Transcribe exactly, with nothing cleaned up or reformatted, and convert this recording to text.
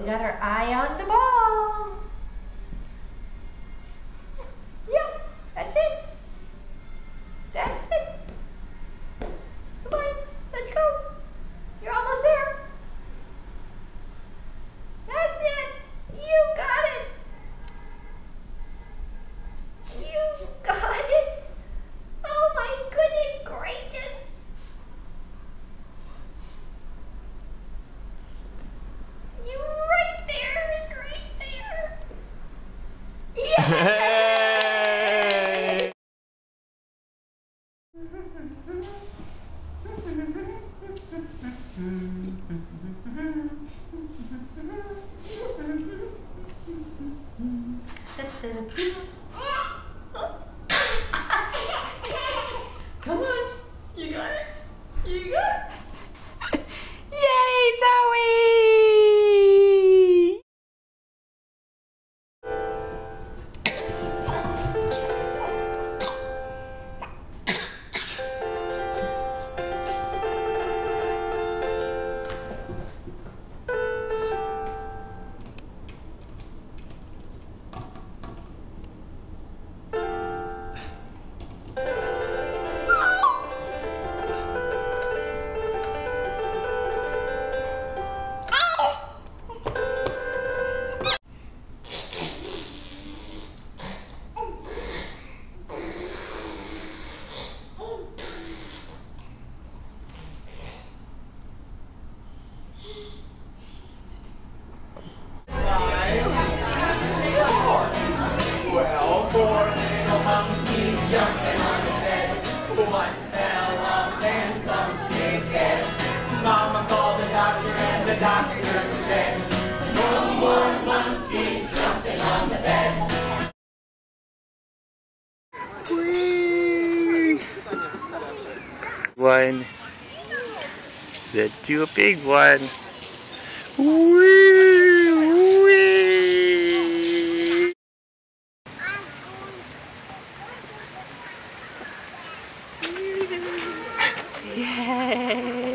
We got our eye on the ball. Yeah, that's it. That's it. Come on, let's go. You're almost there. That's it. You got it. You got it. Oh my goodness gracious. You're right there. It's right there. Yeah. Come on, you got it. You got it. Yay, Zoe! Well, four little monkeys jumping on the bed. One fell off and bumped his head. Mama called the doctor and the doctor said, no more monkeys jumping on the bed. Whee! One. Let's do a big one. Whee! Whee! Yay!